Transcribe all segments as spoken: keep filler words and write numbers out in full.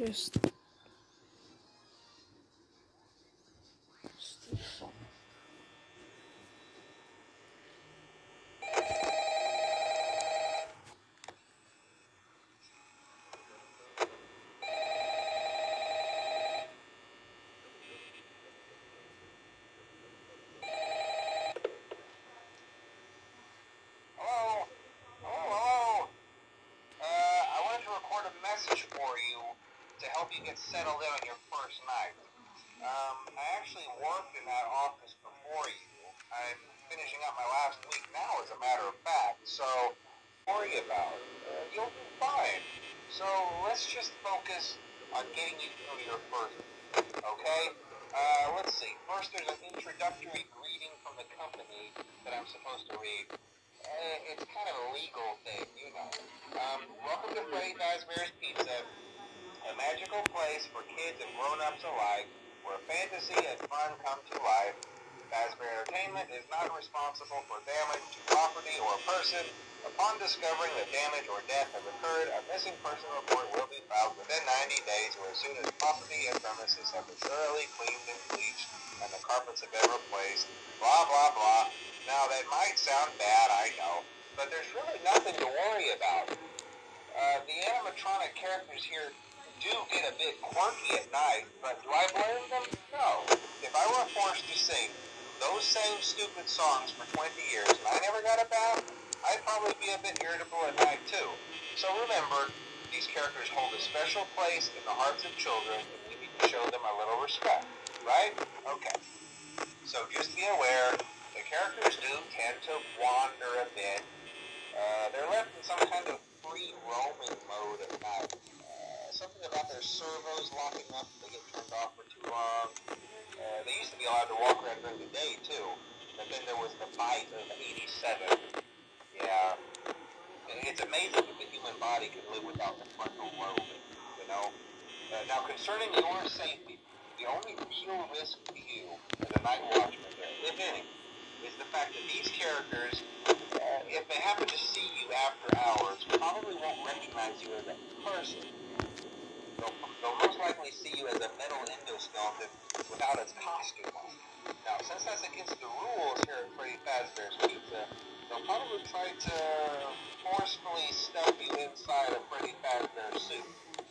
just... Help you get settled in on your first night. Um, I actually worked in that office before you. I'm finishing up my last week now, as a matter of fact, so don't worry about it. Uh, you'll be fine. So let's just focus on getting you through your first week, okay? Uh, let's see. First, there's an introductory greeting from the company that I'm supposed to read. Uh, it's kind of a legal thing, you know. Um, welcome to Freddy Fazbear's Pizza, a magical place for kids and grown-ups alike, where fantasy and fun come to life. Fazbear Entertainment is not responsible for damage to property or person. Upon discovering that damage or death has occurred, a missing person report will be filed within ninety days or as soon as property and premises have been thoroughly cleaned and bleached and the carpets have been replaced. Blah, blah, blah. Now, that might sound bad, I know, but there's really nothing to worry about. Uh, the animatronic characters here do get a bit quirky at night, but do I blame them? No. If I were forced to sing those same stupid songs for twenty years and I never got a bath, I'd probably be a bit irritable at night too. So remember, these characters hold a special place in the hearts of children, and we need to show them a little respect, right? Okay. So just be aware, the characters do tend to wander a bit. Uh, they're left in some kind of free roaming mode at night. Something about their servos locking up if they get turned off for too long. Uh, they used to be allowed to walk around during the day, too. But then there was the bite of eighty-seven. Yeah. It's amazing that the human body can live without the frontal lobe, you know? Uh, now, concerning your safety, the only real risk to you as a night watchman there, if any, is the fact that these characters, uh, if they happen to see you after hours, probably won't recognize you as a person. They'll, they'll most likely see you as a metal endoskeleton without its costume on. Now, since that's against the rules here at Freddy Fazbear's Pizza, they'll probably try to forcefully stuff you inside a Freddy Fazbear suit.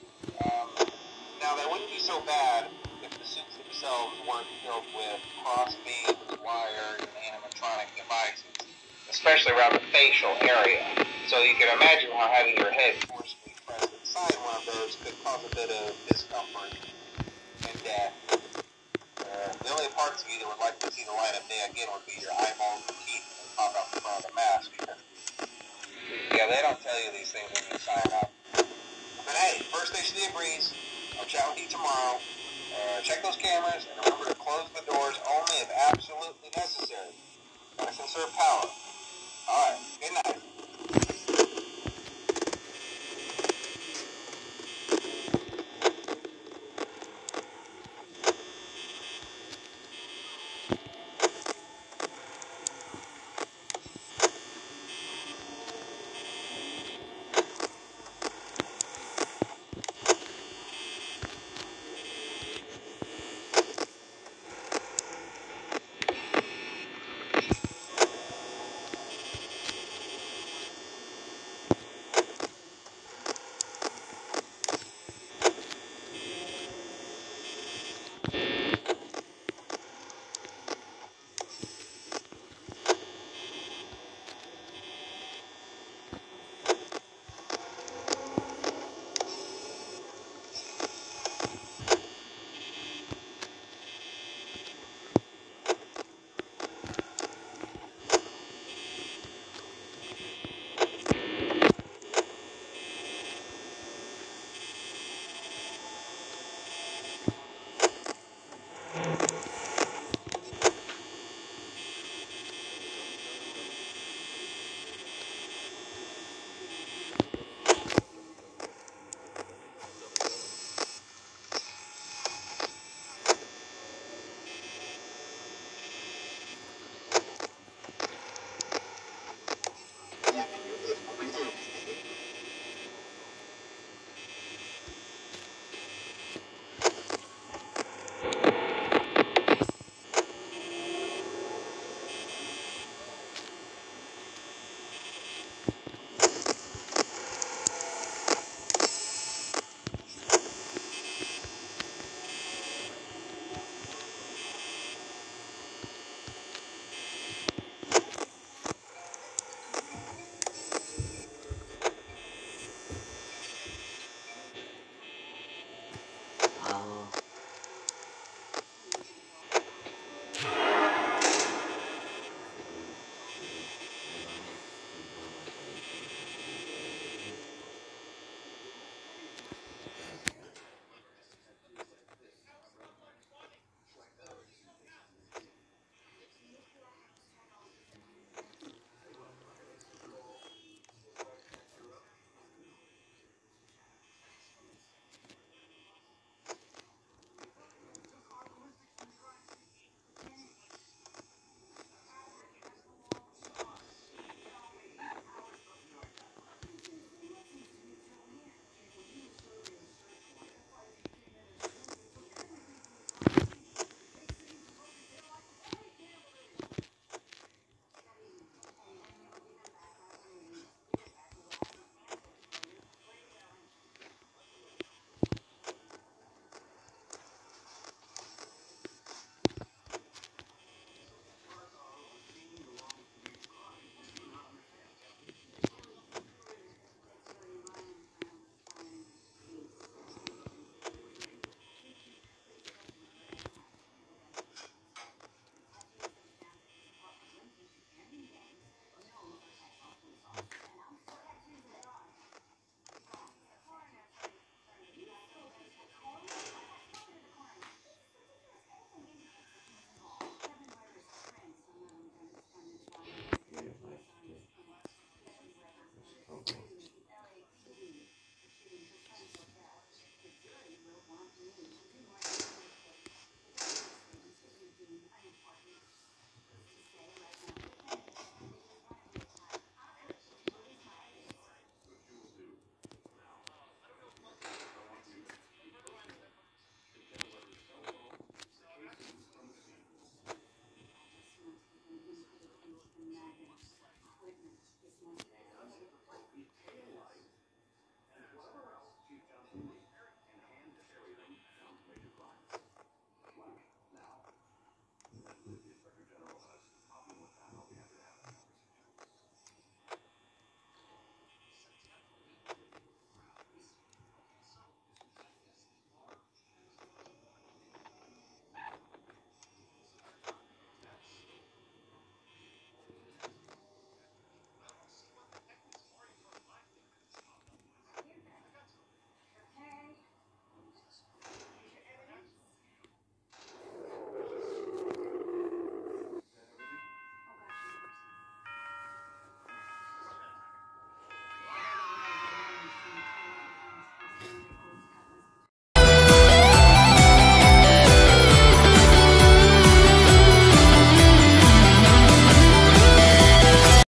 Um, now, that wouldn't be so bad if the suits themselves weren't filled with crossbeams, wires, and animatronic devices, especially around the facial area. So you can imagine how having your head forcefully pressed inside one of those could cause a bit of discomfort and death. Uh, the only parts of you that would like to see the light of day again would be your eyeballs and teeth that pop out in front of the mask. Because, yeah, they don't tell you these things when you sign up. But hey, first station of the breeze. I'll chat with you tomorrow. Uh, check those cameras and remember to close the doors only if absolutely necessary. Gotta conserve power. Alright, good night.